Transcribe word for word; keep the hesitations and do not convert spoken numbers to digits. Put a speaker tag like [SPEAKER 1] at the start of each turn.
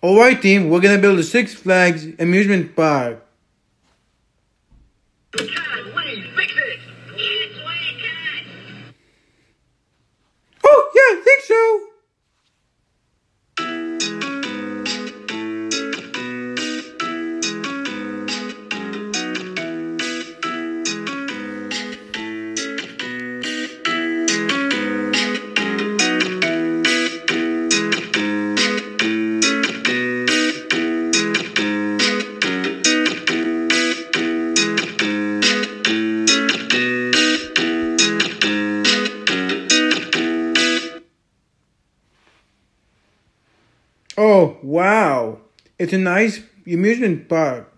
[SPEAKER 1] Alright team, we're gonna build a Six Flags amusement park.
[SPEAKER 2] Can we fix it?
[SPEAKER 3] Yes, we can.
[SPEAKER 1] Oh yeah, I think so. Oh, wow. It's a nice amusement park.